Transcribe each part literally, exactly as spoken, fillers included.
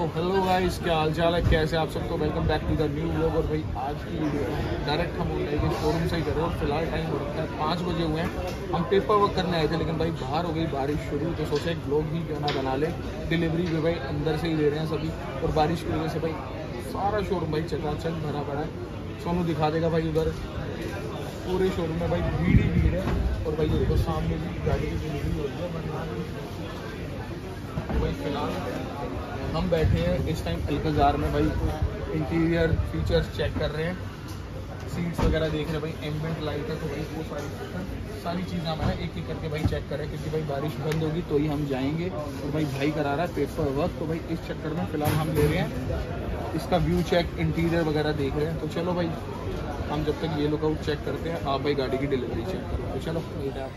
Hello guys, क्या हाल चाल है, कैसे आप सबको welcome back to the new vlog. और भाई आज की वीडियो डायरेक्ट हम होंडा के शोरूम से ही कर रहे हैं और फिलहाल टाइम हो रखा है पाँच बजे हुए हैं। हम पेपर वर्क करने आए थे लेकिन भाई बाहर हो गई बारिश शुरू, तो सोचे एक व्लॉग ही क्यों ना बना ले। डिलीवरी भी भाई अंदर से ही दे रहे हैं सभी, और बारिश की वजह से भाई सारा शोरूम भाई चकाचक भरा पड़ा है। सोनू दिखा देगा भाई उधर पूरे शोरूम में भाई भीड़ ही भीड़ है। और भाई ये देखो सामने भी गाड़ी की डिलीवरी हो रही है। भाई फिलहाल हम बैठे हैं इस टाइम अल्कजार में, भाई इंटीरियर फीचर्स चेक कर रहे हैं, सीट्स वगैरह देख रहे हैं, भाई एम्बिएंट लाइट है तो भाई वो सारी सारी चीज़ें हम है एक एक करके भाई चेक कर रहे हैं, क्योंकि भाई बारिश बंद होगी तो ही हम जाएंगे। और भाई भाई करा रहा है पेपर वर्क, तो भाई इस चक्कर में फ़िलहाल हम ले रहे हैं इसका व्यू चेक, इंटीरियर वगैरह देख रहे हैं। तो चलो भाई हम जब तक ये लुकआउट चेक करते हैं आप भाई गाड़ी की डिलीवरी चेक करो। तो चलो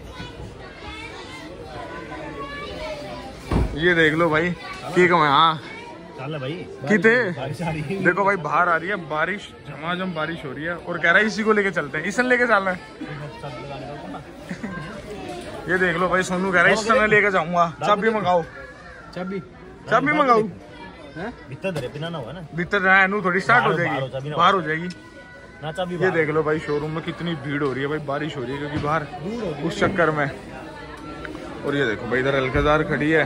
ये देख लो भाई की कम है। हाँ चल भाई किते देखो भाई बाहर आ रही है बारिश, झमाझम बारिश हो रही है और कह रहा है इसी को लेके चलते हैं, इसन लेके चलना है। ये देख लो भाई सोनू कह रहा है इस समय लेके जाऊंगा। चाबी मंगाओ, चाबी चाबी मंगाओ। भीतर नू थोड़ी स्टार्ट हो जाएगी, बाहर हो जाएगी। ये देख लो भाई शोरूम में कितनी भीड़ हो रही है, भाई बारिश हो रही है क्योंकि बाहर उस चक्कर में। और ये देखो भाई इधर अल्कजार खड़ी है,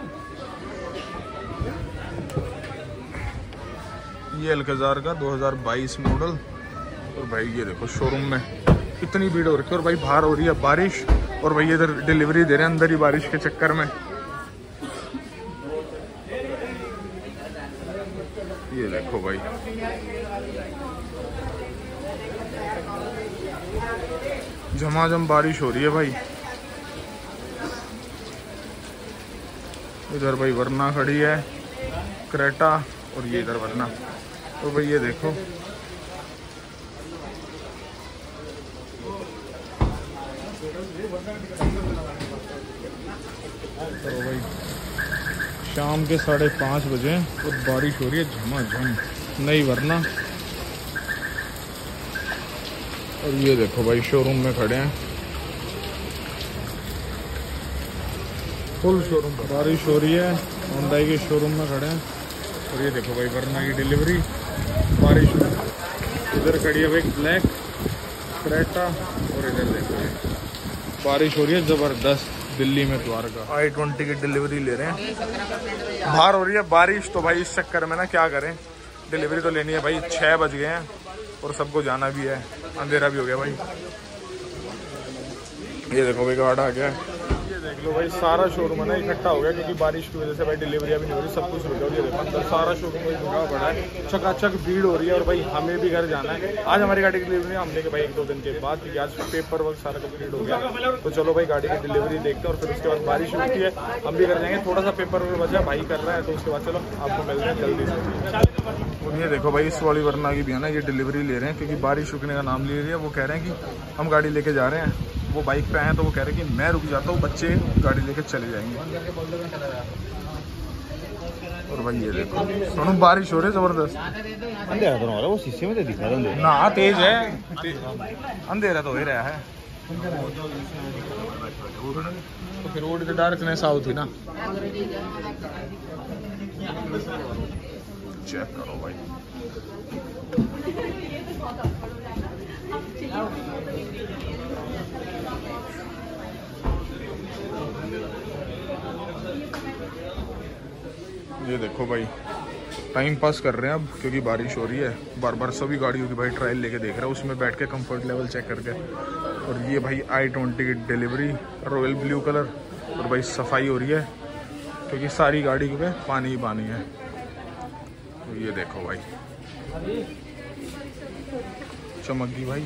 ये अल्कजार का दो हज़ार बाईस मॉडल। और भाई ये देखो शोरूम में इतनी भीड़ हो रखी है और भाई बाहर हो रही है बारिश, और भाई इधर डिलीवरी दे रहे हैं अंदर ही बारिश के चक्कर में। ये देखो भाई झमाझम बारिश हो रही है भाई। इधर भाई वरना खड़ी है क्रेटा, और ये इधर वरना। और भाई ये देखो तो भाई शाम के साढ़े पाँच बजे और बारिश हो रही है झमाझम, नहीं वरना। और ये देखो भाई शोरूम में खड़े हैं, फुल शोरूम पर बारिश हो रही है, होंडा के शोरूम में खड़े हैं। और ये देखो भाई वरना की डिलीवरी बारिश में। इधर खड़ी है भाई ब्लैक क्रेटा, और इधर देखो बारिश हो रही है ज़बरदस्त दिल्ली में द्वारका। आई ट्वेंटी की डिलीवरी ले रहे हैं, बाहर हो रही है बारिश तो भाई इस चक्कर में ना क्या करें, डिलीवरी तो लेनी है भाई। छः बज गए हैं और सबको जाना भी है, अंधेरा भी हो गया भाई। ये देखो भाई गाड़ा आ गया। ये देख लो भाई सारा शोरूम है ना इकट्ठा हो गया क्योंकि बारिश की वजह से भाई डिलीवरी अभी नहीं हो रही, सब कुछ रुक गया। ये देखो अंदर सारा शोरूम भाई रुका पड़ा है, चकाचक भीड़ हो रही है। और भाई हमें भी घर जाना है, आज हमारी गाड़ी की डिलीवरी हमने के भाई एक दो दिन के बाद, क्योंकि आज पेपर वर्क सारा कंप्लीट हो गया। तो चलो भाई गाड़ी की डिलीवरी देखते हैं और फिर उसके बाद बारिश रुकती है हम भी कर जाएंगे। थोड़ा सा पेपर वर्क बचा, भाई कर रहा है, तो उसके बाद चलो आपको मिलते हैं जल्दी से। और ये देखो भाई इस वाली वरना की भी है ना ये डिलीवरी ले रहे हैं, क्योंकि बारिश रुकने का नाम ले रही है। वो कह रहे हैं कि हम गाड़ी लेके जा रहे हैं, वो बाइक पे हैं तो वो कह रहे हैं कि मैं रुक जाता हूँ, बच्चे गाड़ी लेके चले जाएंगे। और भाई ये देखो सोनू बारिश हो रही है जबरदस्त, अंधेरा तो ना हो रहा, वो शीशे में तो दिखा रहा है ना तेज है, अंधेरा तो हो ही रहा है। तो फिर रोड की डार्कनेस आउट थी ना। चेक करो भाई ये देखो भाई टाइम पास कर रहे हैं अब, क्योंकि बारिश हो रही है। बार बार सभी गाड़ियों की भाई ट्रायल लेके देख रहा है, उसमें बैठ के कंफर्ट लेवल चेक करके। और ये भाई आई ट्वेंटी की डिलीवरी रॉयल ब्लू कलर, और भाई सफाई हो रही है क्योंकि सारी गाड़ी पे पानी ही पानी है। तो ये देखो भाई चमक गई भाई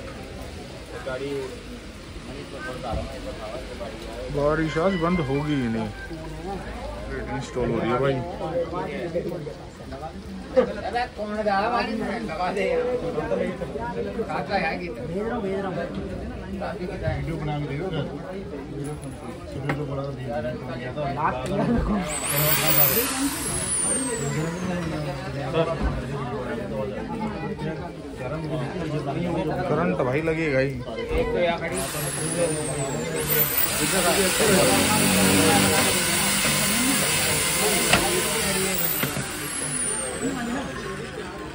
बारिश आज बंद होगी ही नहीं, इंस्टॉल हो रही है भाई। करंट भाई लगेगा ही।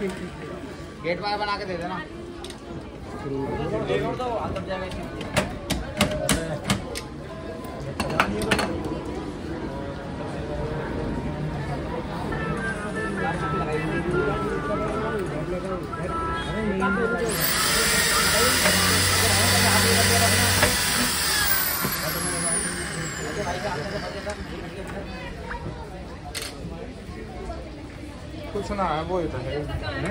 गेट बार बना के दे देना। कुछ ना है वो तो है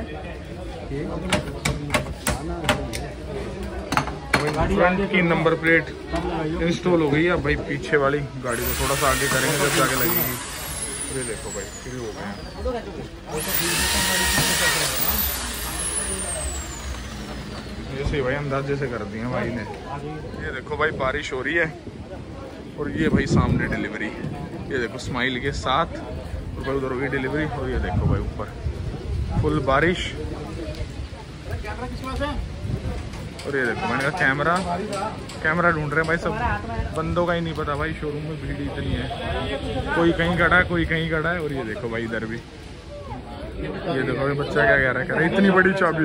फ्रंट की नंबर प्लेट इंस्टॉल हो गई है। अब भाई पीछे वाली गाड़ी को थोड़ा सा आगे करेंगे जब जाके लगेगी। ये देखो भाई शुरू हो गए ऐसे ही भाई अंदाजे से कर दिए भाई ने। ये देखो भाई बारिश हो रही है और ये भाई सामने डिलीवरी, ये देखो स्माइल के साथ और भाई उधर होगी डिलीवरी। और ये देखो भाई ऊपर फुल बारिश और ये देखो मैंने कहा कैमरा कैमरा ढूंढ रहे हैं भाई सब, बंदों का ही नहीं पता भाई। शोरूम में भीड़ इतनी है, कोई कहीं खड़ा है कोई कहीं खड़ा है। और ये देखो भाई इधर भी, ये देखो भाई बच्चा क्या कह रहा है, कह रहा है इतनी बड़ी चाबी,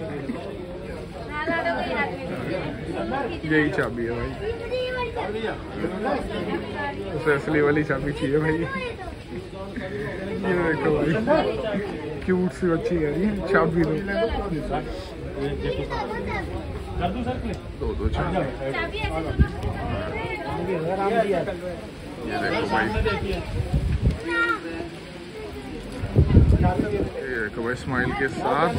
यही चाबी है भाई, उसे असली वाली चाबी चाहिए भाई। ये देखो भाई क्यूट सी बच्ची कह रही है चाबी दो, दो दो चाबी। ये देखो भाई, ये देखो भाई स्माइल के साथ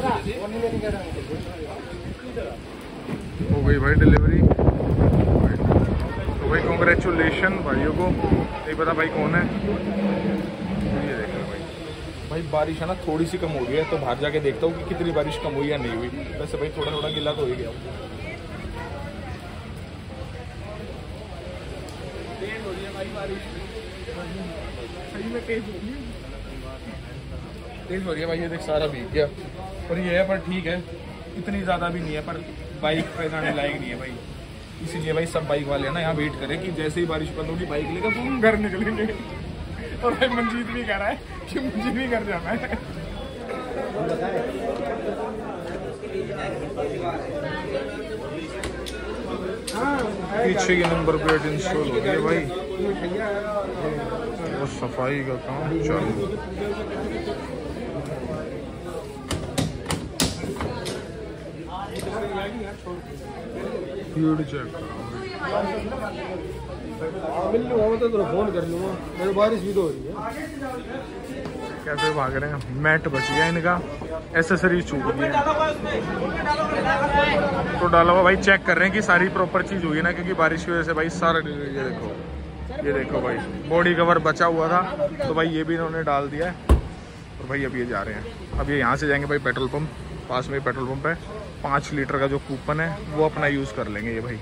हो गई भाई डिलीवरी। तो भाई कॉन्ग्रेचुलेशन भाइयों को, नहीं पता भाई कौन है। ये देखो भाई, भाई बारिश है ना थोड़ी सी कम हो गई है, तो बाहर जाके देखता हूँ कि कितनी बारिश कम हुई या नहीं हुई। वैसे भाई थोड़ा थोड़ा गिला तो हो ही गया। तेज हो रही है भाई बारिश, सही में तेज हो रही है, तेज हो रही है भाई। ये देख सारा भीग गया और ये है, पर ठीक है इतनी ज़्यादा भी नहीं है, पर बाइक पे जाने लायक नहीं है भाई। इसीलिए भाई सब बाइक वाले ना यहाँ वेट करें कि जैसे ही बारिश बंद होगी बाइक लेकर तुम घर निकलेंगे। और भाई मंजीत भी कह रहा है कि मुझे भी घर जाना है। पीछे की नंबर प्लेट इंस्टॉल हो गई है भाई, वो सफाई का काम चालू। भीड़ चेक तो फोन कर लूँगा, मेरे बारिश भी तो हो रही है। कैसे भाग रहे हैं, मैट बच गया इनका, एसेसरीज छूट गई है तो डाला हुआ भाई चेक कर रहे हैं कि सारी प्रॉपर चीज़ हुई है ना, क्योंकि बारिश की वजह से भाई सारा। ये देखो ये देखो भाई बॉडी कवर बचा हुआ था तो भाई ये भी इन्होंने डाल दिया है। और भाई अब ये जा रहे हैं, अब ये यहाँ से जाएंगे भाई पेट्रोल पंप, पास में पेट्रोल पंप है। पाँच लीटर का जो कूपन है वो अपना यूज़ कर लेंगे ये भाई।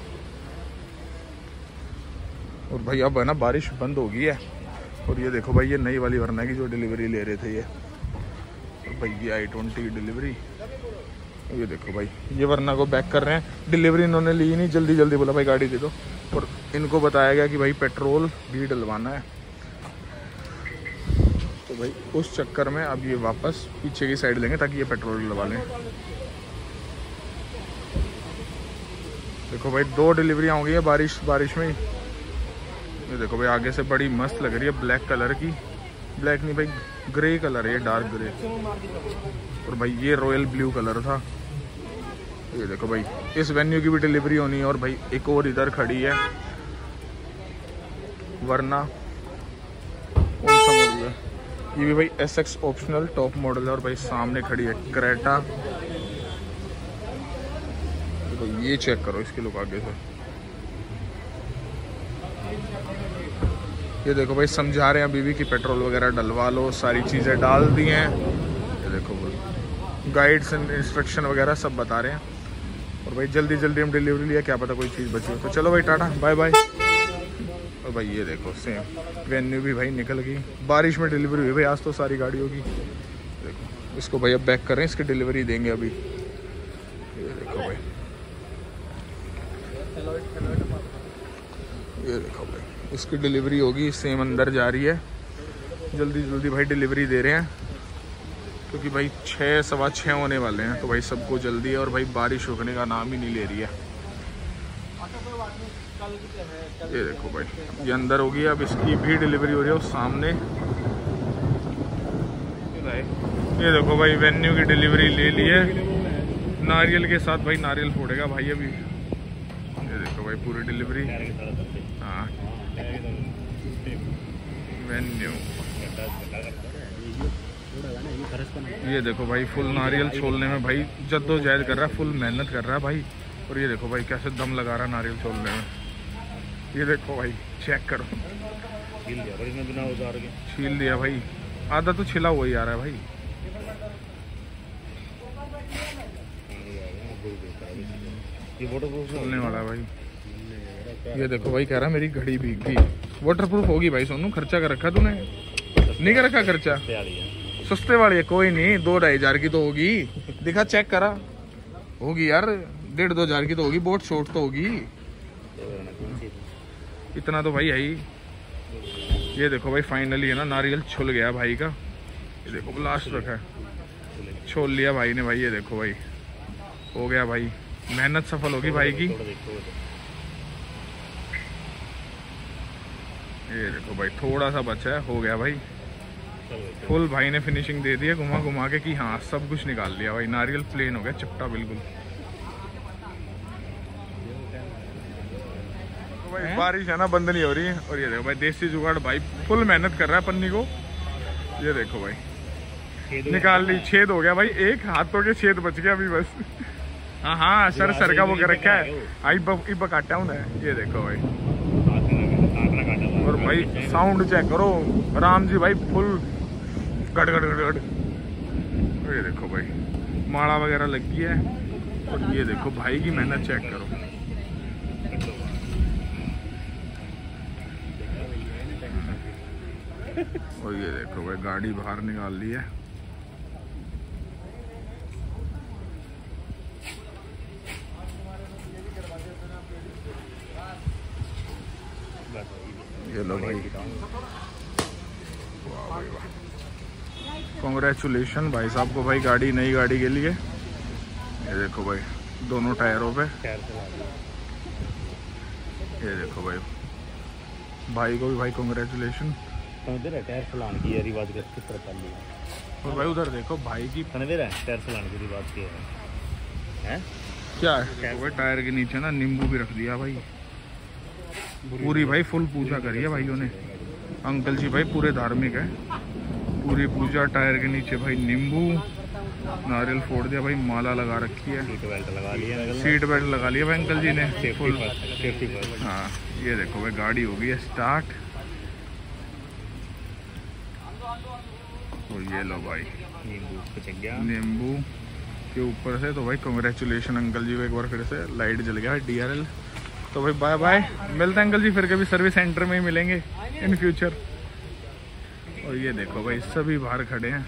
और भाई अब है ना बारिश बंद हो गई है। और ये देखो भाई ये नई वाली वरना की जो डिलीवरी ले रहे थे ये, और भाई ये आई ट्वेंटी की डिलीवरी। ये देखो भाई ये वरना को बैक कर रहे हैं, डिलीवरी इन्होंने ली नहीं, जल्दी जल्दी बोला भाई गाड़ी दे दो। और इनको बताया गया कि भाई पेट्रोल भी डलवाना है, तो भाई उस चक्कर में अब ये वापस पीछे की साइड लेंगे ताकि ये पेट्रोल डलवा लें। देखो भाई दो डिलीवरियाँ हो गई है बारिश बारिश में ही। ये देखो भाई आगे से बड़ी मस्त लग रही है, ब्लैक कलर की, ब्लैक नहीं भाई ग्रे कलर है, डार्क ग्रे। और भाई ये रॉयल ब्लू कलर था। ये देखो भाई इस वेन्यू की भी डिलीवरी होनी है। और भाई एक और इधर खड़ी है वरना, कौन सा मॉडल है ये भी भाई S X optional top model है। और भाई सामने खड़ी है क्रेटा। तो ये चेक करो इसके लुक आगे से, ये देखो भाई समझा रहे हैं अभी भी कि पेट्रोल वगैरह डलवा लो, सारी चीज़ें डाल दी हैं। ये देखो भाई गाइड्स एंड इंस्ट्रक्शन वगैरह सब बता रहे हैं। और भाई जल्दी जल्दी हम डिलीवरी लिया, क्या पता कोई चीज़ बची हो। तो चलो भाई टाटा बाय बाय। और भाई ये देखो सेम वेन्यू भी भाई निकल गई, बारिश में डिलीवरी हुई भाई आज तो सारी गाड़ियों की। देखो इसको भाई अब बैक कर रहे हैं, इसकी डिलीवरी देंगे अभी। ये देखो भाई, ये देखो भाई इसकी डिलीवरी होगी, सेम अंदर जा रही है, जल्दी जल्दी भाई डिलीवरी दे रहे हैं। क्योंकि भाई छः सवा छः होने वाले हैं, तो भाई सबको जल्दी है। और भाई बारिश रुकने का नाम ही नहीं ले रही है। ये देखो भाई, ये अंदर होगी, अब इसकी भी डिलीवरी हो रही है उस सामने। ये देखो भाई, वेन्यू की डिलीवरी ले ली है नारियल के साथ। भाई नारियल फोड़ेगा भाई अभी। ये देखो भाई पूरी डिलीवरी। हाँ वेन्यू। ये देखो भाई फुल नारियल छोलने में भाई जद्दोजहद कर रहा है, फुल मेहनत कर रहा है भाई। और ये देखो भाई कैसे दम लगा रहा है नारियल छोलने में। ये देखो भाई चेक करो, छील दिया भाई इसने बिना उतार के। छील दिया भाई, आधा तो छिला हुआ ही आ रहा है भाई। ये वाटरप्रूफ खोलने वाला है भाई। ये देखो भाई कह रहा है मेरी घड़ी भीग गई। वाटरप्रूफ होगी भाई सोनू, खर्चा कर रखा तूने? नहीं कर रखा खर्चा? सस्ते वाली है, कोई नहीं, दो ढाई हजार की तो होगी। दिखा चेक करा, होगी यार, डेढ़ दो हजार की तो होगी। बोट शॉर्ट तो होगी, इतना तो भाई है ही। ये देखो भाई फाइनली है ना नारियल छुल गया भाई का। ये देखो लास्ट रखा है, छोल लिया भाई ने भाई। ये देखो भाई हो गया भाई, मेहनत सफल होगी भाई की। ये देखो भाई थोड़ा सा बचा है, हो गया भाई फुल। भाई ने फिनिशिंग दे दी है घुमा घुमा के कि हाँ सब कुछ निकाल लिया भाई। नारियल प्लेन हो गया, चिपटा बिल्कुल। तो भाई बारिश है ना बंद नहीं हो रही है। और ये देखो भाई देसी जुगाड़ भाई फुल मेहनत कर रहा है पन्नी को। ये देखो भाई निकाल ली, छेद हो गया भाई, एक हाथों के छेद बच गया अभी बस। हाँ हाँ सर सर का वो कर रखा है, आई बक काटा हूँ। ये देखो भाई, और भाई साउंड चेक करो राम जी भाई, फुल गड़ गड़ गड़ गड़। ये देखो भाई माला वगैरह लगी है। और ये देखो भाई की मेहनत चेक करो। और ये देखो भाई गाड़ी बाहर निकाल ली है। ये लो भाई, कॉन्ग्रेचुलेशन भाई साहब को भाई गाड़ी, नई गाड़ी के लिए। ये देखो भाई दोनों टायरों पे। ये देखो भाई भाई को भी भाई कॉन्ग्रेचुलेशन। टायर फलाने की ये रिवाज किस तरह चल रही है। और भाई उधर देखो भाई की टायर फलाने की रिवाज क्या है, है? क्या है भाई, टायर के नीचे ना नींबू भी रख दिया भाई। पूरी भाई फुल पूजा करी है भाइयों ने। अंकल जी भाई पूरे धार्मिक है, पूरी पूजा। टायर के नीचे भाई नींबू, नारियल फोड़ दिया भाई, माला लगा रखी है, सीट बेल्ट लगा लिया, सीट बेल्ट लगा लिया भाई अंकल जी ने फुल। Safety first. हाँ ये देखो भाई गाड़ी हो गई है स्टार्ट। और ये लो भाई नींबू नींबू के ऊपर से। तो भाई कांग्रेचुलेशन अंकल जी को एक बार फिर से। लाइट जल गया डी आर एल। तो भाई बाय बाय, मिलते हैं अंकल जी फिर कभी सर्विस सेंटर में ही मिलेंगे इन फ्यूचर। और ये देखो भाई सभी बाहर खड़े हैं।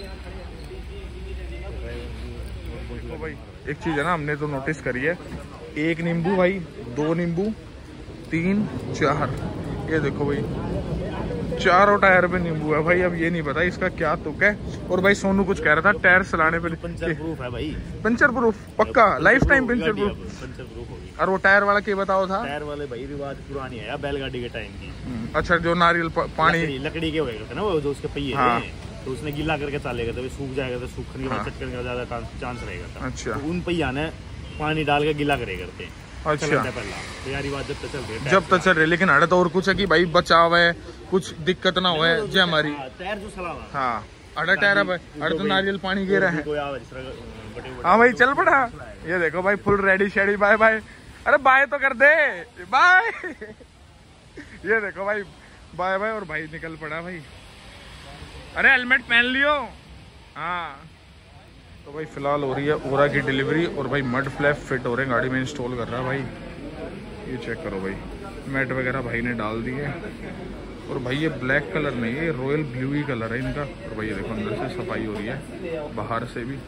तो भाई एक चीज़ है ना हमने तो नोटिस करी है, एक नींबू भाई, दो नींबू, तीन, चार। ये देखो भाई चारों टायर पे नींबू है भाई। अब ये नहीं पता इसका क्या तुक है। और भाई सोनू कुछ कह रहा था टायर चलाने पे पंचर प्रूफ है भाई, पंचर प्रूफ पक्का lifetime puncture proof. Puncture proof होगी। और वो टायर वाला क्या बताओ था? टायर वाले भाई रिवाज पुरानी है बैलगाड़ी के टाइम की। अच्छा जो नारियल पानी लकड़ी, लकड़ी के होएगा था ना वो, जो उसके पहिए हाँ। तो उसने गीला करके चालेगा तो सूख जाएगा, तो सूखने के बाद चटकने का ज्यादा चांस रहेगा था। अच्छा तो उन पहिया ने पानी डाल के गीला करे करते। अच्छा पहला तो यार रिवाज जब तक चल रही जब तक चल रही। लेकिन अड़े तो और कुछ है कि भाई बचाव है, कुछ दिक्कत ना हो जय हमारी। टायर जो सलावा हाँ अड़ा टायर है अड़े तो नारियल पानी गिरा है। है। हाँ भाई चल पड़ा। ये देखो भाई फुल रेडी शेडी। बाय बाय, अरे बाय तो कर दे बाय। ये देखो भाई बाय बाय और भाई निकल पड़ा भाई। अरे हेलमेट पहन लियो। हाँ तो भाई फिलहाल हो रही है ओरा की डिलीवरी। और भाई मड फ्लैप फिट हो रहे हैं गाड़ी में, इंस्टॉल कर रहा है भाई। ये चेक करो भाई, मैट वगैरह भाई ने डाल दिए। और भाई ये ब्लैक कलर नहीं है, ये रॉयल ब्लू ही कलर है इनका। और भाई ये देखो अंदर से सफाई हो रही है, बाहर से भी।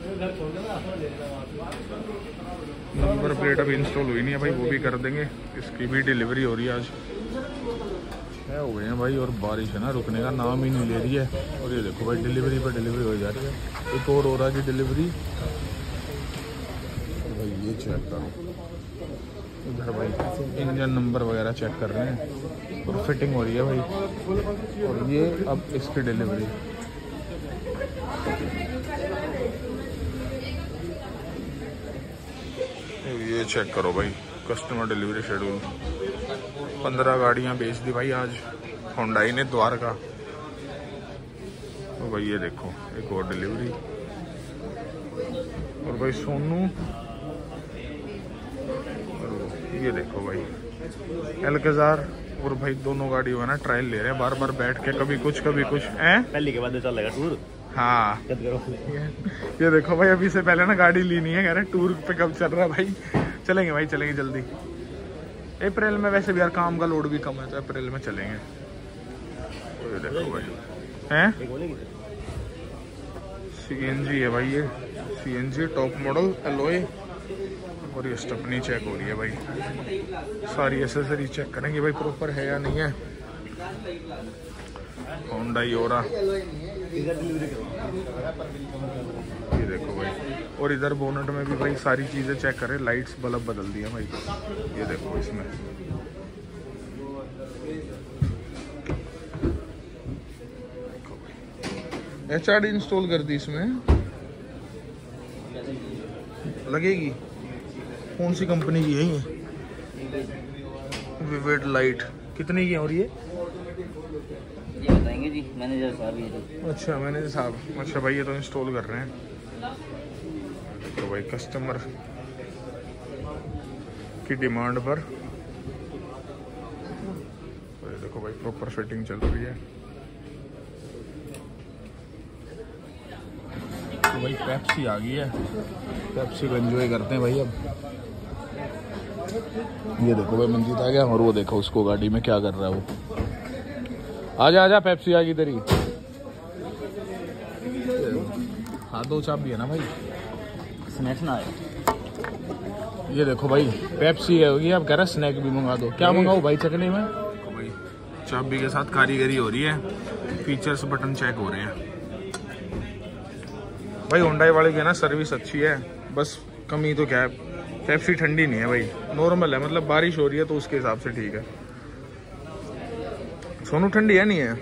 नंबर प्लेट अभी इंस्टॉल हुई नहीं है भाई, वो भी कर देंगे। इसकी भी डिलीवरी हो रही है आज। क्या हो गए हैं भाई, और बारिश है ना रुकने का नाम ही नहीं ले रही है। और ये देखो भाई डिलीवरी पर डिलीवरी हो जा रही है। एक और हो रहा है कि डिलीवरी। भाई ये चेक करो इधर भाई इंजन नंबर वगैरह चेक कर रहे हैं और फिटिंग हो रही है भाई। और ये अब इसकी डिलीवरी। ये चेक करो भाई कस्टमर डिलीवरी शेड्यूल। पंद्रह गाड़ियां बेच दी भाई आज होंडाई ने द्वारका। तो भाई ये देखो एक और डिलीवरी। और भाई सोनू, और ये देखो भाई एलकेजार। और भाई दोनों गाड़ी है ना ट्रायल ले रहे हैं बार बार बैठ के, कभी कुछ कभी कुछ है। पहले के बाद चलेगा टूर। हाँ ये देखो भाई अभी से पहले ना गाड़ी ली नहीं है, कह रहे टूर पे कब चल रहा है भाई। चलेंगे भाई चलेंगे जल्दी। अप्रैल में वैसे भी यार काम का लोड भी कम है तो अप्रैल में चलेंगे। ये देखो भाई हैं सीएनजी है भाई, ये सीएनजी टॉप मॉडल एलॉय। और ये स्टेपनी चेक हो रही है भाई, सारी एसेसरी चेक करेंगे भाई प्रॉपर है या नहीं है। होंडाई ओरा ये देखो भाई। और इधर बोनट में भी भाई सारी चीजें चेक करें, लाइट्स बल्ब बदल दिया भाई। ये देखो इसमें एच आर डी इंस्टॉल कर दी इसमें लगेगी। कौन सी कंपनी की है ये? विविड लाइट कितनी की है? और ये ये बताएंगे जी मैनेजर साहब। ये अच्छा मैनेजर साहब, अच्छा भाई ये तो इंस्टॉल कर रहे हैं। तो भाई कस्टमर की डिमांड पर तो ये देखो भाई प्रॉपर फिटिंग चल रही है। तो भाई पेप्सी आ गई है, पेप्सी को एंजॉय करते हैं भाई। अब ये देखो भाई मंजीत आ गया और वो देखो उसको गाड़ी में क्या कर रहा है वो। आजा आजा पेप्सी आ गई तेरी। हाँ दो चाबी है ना भाई, स्नैक्स ना आए। ये देखो भाई पेप्सी है होगी, अब कह रहा स्नैक भी मंगा दो। क्या मंगाओ भाई चकने में? भाई चाबी के साथ कारीगरी हो रही है, फीचर्स बटन चेक हो रहे हैं भाई। होंडाई वाले की ना सर्विस अच्छी है, बस कमी तो क्या है पेप्सी ठंडी नहीं है भाई, नॉर्मल है। मतलब बारिश हो रही है तो उसके हिसाब से ठीक है। सोनू ठंडी है नहीं है?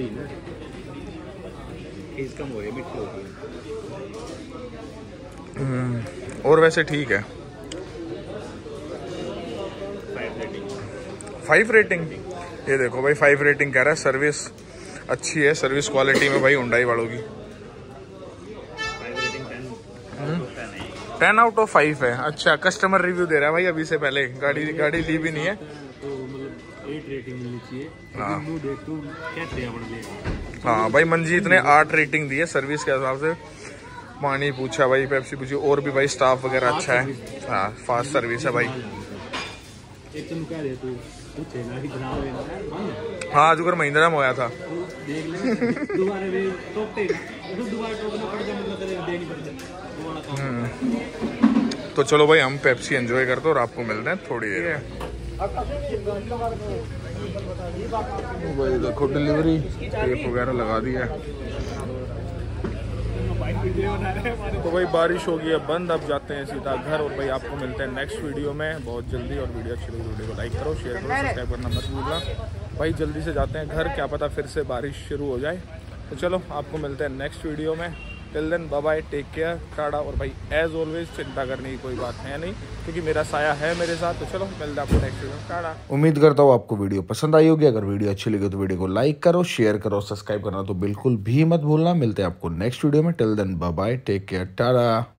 और वैसे ठीक है। Five rating. ये देखो भाई फाइव रेटिंग कह रहा है, सर्विस अच्छी है, सर्विस क्वालिटी में भाई होंडाई वालों की टेन आउट ऑफ फाइव है। अच्छा कस्टमर रिव्यू दे रहा है भाई अभी से पहले, गाड़ी गाड़ी ली भी नहीं है। एट रेटिंग मिलनी चाहिए। हाँ कहते हैं हाँ भाई मंजीत ने आठ रेटिंग दी है सर्विस के हिसाब से। पानी पूछा भाई, पेप्सी पूछी, और भी भाई स्टाफ वगैरह अच्छा है। हाँ फास्ट सर्विस है भाई। हाँ जुगर महिंद्रा में होया था। तो चलो भाई हम पेप्सी एंजॉय करते और आपको मिलते हैं थोड़ी देर। भाई देखो डिलीवरी टेप वगैरह लगा दी है। तो भाई बारिश हो गई है बंद, अब जाते हैं सीधा घर। और भाई आपको मिलते हैं नेक्स्ट वीडियो में बहुत जल्दी। और वीडियो अच्छी लगी वीडियो को लाइक करो, शेयर करो, सब्सक्राइब करना मत भूलना भाई। जल्दी से जाते हैं घर, क्या पता फिर से बारिश शुरू हो जाए। तो चलो आपको मिलते हैं नेक्स्ट वीडियो में। Till then bye bye, take care, tata. और भाई एज ऑलवेज चिंता करने की कोई बात है नहीं, क्योंकि मेरा साया है मेरे साथ। तो चलो मिलते हैं आपको नेक्स्ट वीडियो में, टाटा। उम्मीद करता हूँ आपको वीडियो पसंद आई होगी। अगर वीडियो अच्छी लगी तो वीडियो को लाइक करो, शेयर करो, सब्सक्राइब करना तो बिल्कुल भी मत भूलना। मिलते हैं आपको नेक्स्ट वीडियो में। Till then bye bye, take care, Tata.